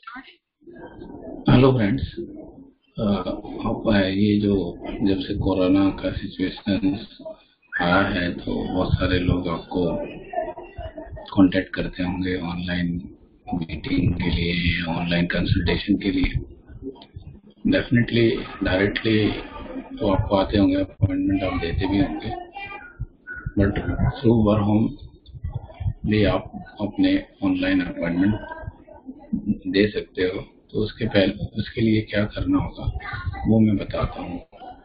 Hello friends. अब ये जो जब से कोरोना का सिचुएशन आया है तो बहुत सारे लोग आपको कांटेक्ट करते होंगे ऑनलाइन मीटिंग के लिए या ऑनलाइन कंसल्टेशन के लिए। डेफिनेटली डायरेक्टली तो आपको आते होंगे, अपॉइंटमेंट आप देते भी होंगे, बट थ्रू वर्होम भी आप अपने ऑनलाइन अपॉइंटमेंट दे सकते हो। तो उसके लिए क्या करना होगा वो मैं बताता हूँ।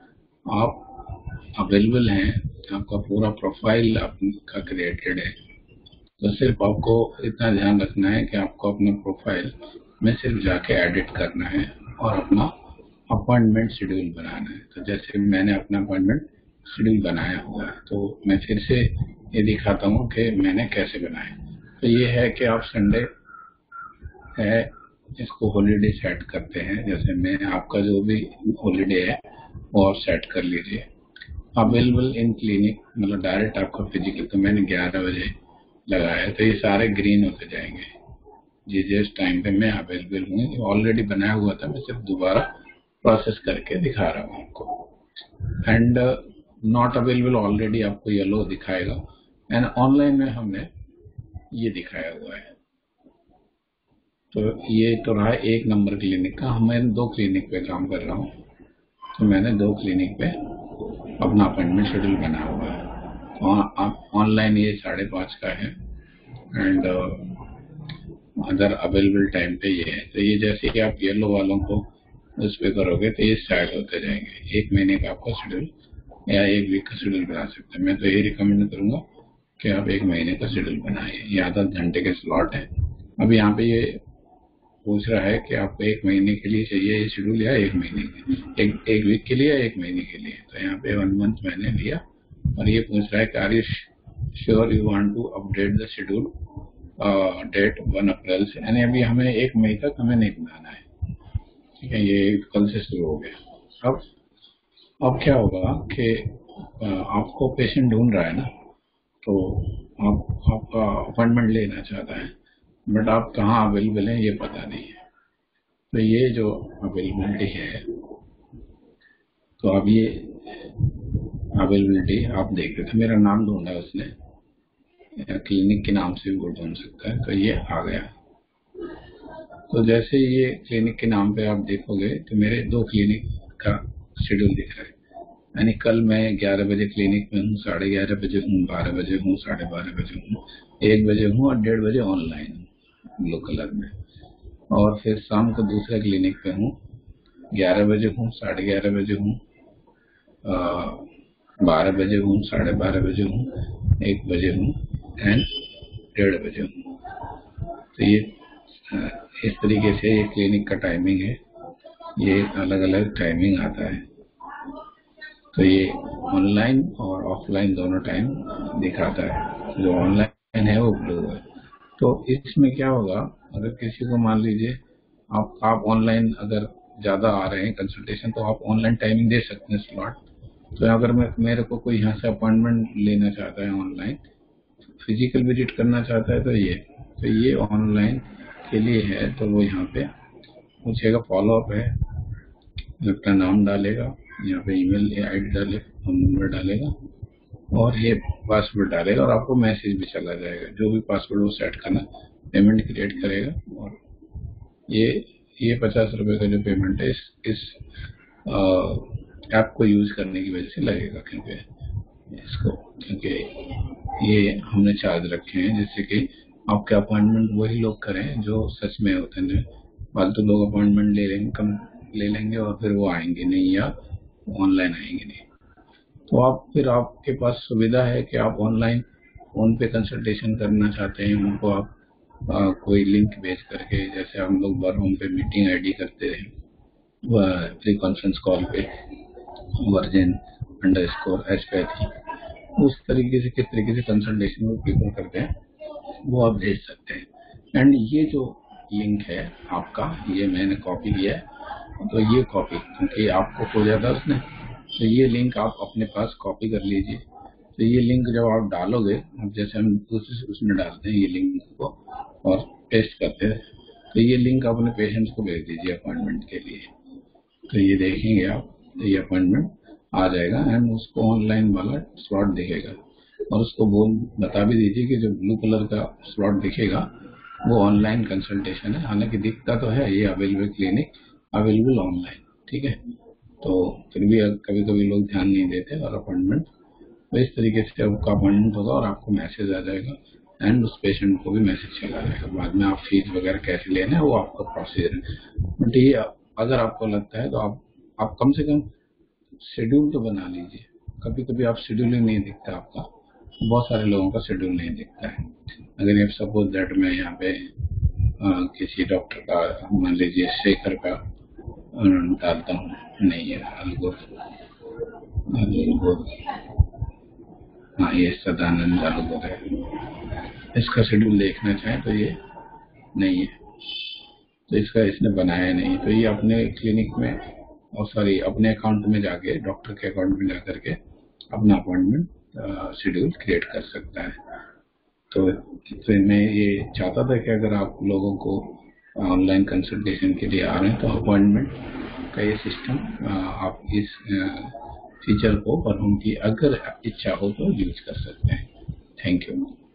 आप अवेलेबल हैं, आपका पूरा प्रोफाइल आपका क्रिएटेड है, तो सिर्फ आपको इतना ध्यान रखना है कि आपको अपने प्रोफाइल में सिर्फ जाके एडिट करना है और अपना अपॉइंटमेंट शेड्यूल बनाना है। तो जैसे मैंने अपना अपॉइंटमेंट शेड्यूल बनाया हुआ है, तो मैं फिर से ये दिखाता हूँ कि मैंने कैसे बनाया। तो ये है कि आप संडे है इसको हॉलीडे सेट करते हैं। जैसे मैं आपका जो भी हॉलीडे है वो आप सेट कर लीजिए। अवेलेबल इन क्लिनिक मतलब डायरेक्ट आपका फिजिकल, तो मैंने 11 बजे लगाया है, तो ये सारे ग्रीन होते जाएंगे जिस टाइम पे मैं अवेलेबल हूँ। ऑलरेडी बनाया हुआ था, मैं सिर्फ दोबारा प्रोसेस करके दिखा रहा हूँ आपको। एंड नॉट अवेलेबल ऑलरेडी आपको येलो दिखाएगा, एंड ऑनलाइन में हमने ये दिखाया हुआ है। तो ये तो रहा एक नंबर क्लिनिक का। मैं 2 क्लिनिक पे काम कर रहा हूँ, तो मैंने 2 क्लिनिक पे अपना अपॉइंटमेंट शेड्यूल बनाया हुआ है। और ऑनलाइन ये 5:30 का है, एंड अदर अवेलेबल टाइम पे ये है। तो ये जैसे कि आप येलो वालों को उस पे करोगे तो ये स्टार्ट होते जाएंगे। 1 महीने का आपका शेड्यूल या 1 वीक का शेड्यूल बना सकते हैं। मैं तो यही रिकमेंड करूंगा कि आप 1 महीने का शेड्यूल बनाइए। ये आधा घंटे के स्लॉट है। अब यहाँ पे ये पूछ रहा है कि आपको 1 महीने के लिए चाहिए ये शेड्यूल या 1 महीने के, एक वीक के लिए या 1 महीने के लिए। तो यहाँ पे 1 मंथ मैंने लिया, और ये पूछ रहा है कि are you sure you want to update the schedule date 1 April से, यानी अभी हमें 1 मई तक हमें नहीं बनाना है। ठीक है, ये कल से शुरू हो गया। अब क्या होगा कि आपको पेशेंट ढूंढ रहा है ना, तो आपका अपॉइंटमेंट लेना चाहता है, बट आप कहाँ अवेलेबल हैं ये पता नहीं है। तो ये जो अवेलेबिलिटी है, तो अब ये अवेलेबिलिटी आप देख रहे थे, मेरा नाम ढूंढा है उसने, क्लिनिक के नाम से भी वो ढूंढ सकता है, तो ये आ गया। तो जैसे ये क्लिनिक के नाम पे आप देखोगे तो मेरे 2 क्लिनिक का शेड्यूल दिख रहा है। यानी कल मैं 11 बजे क्लिनिक में हूँ, 11:30 बजे हूँ, 12 बजे हूँ, 12:30 बजे हूँ, 1 बजे हूँ और 1:30 बजे ऑनलाइन हूँ ब्लू कलर में। और फिर शाम को दूसरे क्लिनिक पे हूँ, 11 बजे हूँ, 11:30 बजे हूँ, 12 बजे हूँ, 12:30 बजे हूँ, 1 बजे हूँ एंड 1:30 बजे हूँ। तो ये इस तरीके से ये क्लिनिक का टाइमिंग है। ये अलग अलग टाइमिंग आता है, तो ये ऑनलाइन और ऑफलाइन दोनों टाइम दिखाता है। जो ऑनलाइन है वो ब्लू है। तो इसमें क्या होगा, अगर किसी को मान लीजिए आप ऑनलाइन अगर ज्यादा आ रहे हैं कंसल्टेशन, तो आप ऑनलाइन टाइमिंग दे सकते हैं स्लॉट। तो अगर मेरे को कोई यहाँ से अपॉइंटमेंट लेना चाहता है ऑनलाइन, फिजिकल विजिट करना चाहता है, तो ये ऑनलाइन के लिए है। तो वो यहाँ पे पूछेगा, फॉलोअप है, अपना नाम डालेगा, यहाँ पे ईमेल आईडी डालेगा, फोन नंबर डालेगा और ये पासवर्ड डालेगा, और आपको मैसेज भी चला जाएगा। जो भी पासवर्ड वो सेट करना, पेमेंट क्रिएट करेगा, और ये 50 रुपए का जो पेमेंट है इस ऐप को यूज करने की वजह से लगेगा, क्योंकि ये हमने चार्ज रखे हैं जिससे कि आपके अपॉइंटमेंट वही लोग करें जो सच में होते हैं। फालतू लोग अपॉइंटमेंट ले लेंगे, कम ले लेंगे और फिर वो आएंगे नहीं या ऑनलाइन आएंगे नहीं। तो फिर आपके पास सुविधा है कि आप ऑनलाइन फोन पे कंसल्टेशन करना चाहते हैं, उनको आप कोई लिंक भेज करके, जैसे हम लोग VirHom पे मीटिंग आईडी करते हैं फ्री कॉन्फ्रेंस कॉल पे, Virgin_Homeopathy, उस तरीके से किस तरीके से कंसल्टेशन वो प्रीफर करते हैं वो आप भेज सकते हैं। एंड ये जो लिंक है आपका, ये मैंने कॉपी किया है, तो ये कॉपी क्योंकि आपको खो जाता है उसने, तो ये लिंक आप अपने पास कॉपी कर लीजिए। तो ये लिंक जब आप डालोगे, जैसे हम दूसरे उसमें डालते हैं ये लिंक को और पेस्ट करते हैं, तो ये लिंक अपने पेशेंट्स को भेज दीजिए अपॉइंटमेंट के लिए। तो ये देखेंगे आप, तो ये अपॉइंटमेंट आ जाएगा एंड उसको ऑनलाइन वाला स्लॉट दिखेगा। और उसको बता भी दीजिए कि जो ब्लू कलर का स्लॉट दिखेगा वो ऑनलाइन कंसल्टेशन है। हालांकि दिखता तो है ये अवेलेबल क्लिनिक, अवेलेबल ऑनलाइन, ठीक है। तो फिर भी कभी कभी लोग ध्यान नहीं देते और अपॉइंटमेंट, तो इस तरीके से आपका अपॉइंटमेंट होगा और आपको मैसेज आ जाएगा एंड उस पेशेंट को भी मैसेज चला जाएगा। बाद में आप फीस वगैरह कैसे लेना है वो आपका प्रोसीजर है। बट ये अगर आपको लगता है तो आप कम से कम शेड्यूल तो बना लीजिए। कभी कभी आप शेड्यूलिंग नहीं दिखता आपका, बहुत सारे लोगों का शेड्यूल नहीं दिखता है। अगर आप सपोज दैट मैं यहाँ पे किसी डॉक्टर का, मान लीजिए शेखर का डालता हूँ, नहीं है अलगुर, हाँ ये सदानंद अलगुर है, इसका शेड्यूल देखना चाहें तो ये नहीं है, तो इसका इसने बनाया नहीं। तो ये अपने क्लिनिक में और सॉरी अपने अकाउंट में जाके, डॉक्टर के अकाउंट में जाकर के अपना अपॉइंटमेंट शेड्यूल क्रिएट कर सकता है। तो मैं ये चाहता था कि अगर आप लोगों को ऑनलाइन कंसल्टेशन के लिए आ रहे हैं तो अपॉइंटमेंट का ये सिस्टम, आप इस फीचर को VirHom की अगर इच्छा हो तो यूज कर सकते हैं। Thank you.